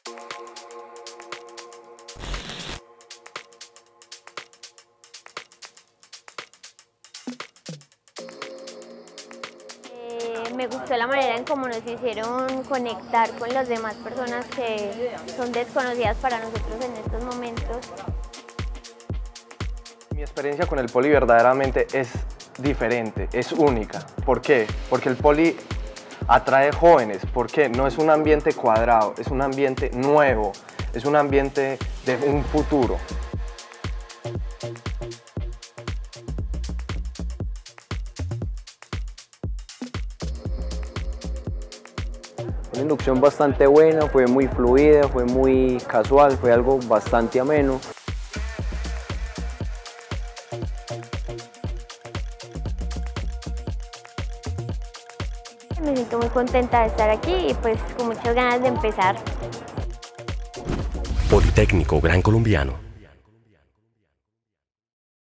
Me gustó la manera en cómo nos hicieron conectar con las demás personas que son desconocidas para nosotros en estos momentos. Mi experiencia con el Poli verdaderamente es diferente, es única. ¿Por qué? Porque el Poli atrae jóvenes, porque no es un ambiente cuadrado, es un ambiente nuevo, es un ambiente de un futuro. Una inducción bastante buena, fue muy fluida, fue muy casual, fue algo bastante ameno. Me siento muy contenta de estar aquí y pues con muchas ganas de empezar. Politécnico Gran Colombiano.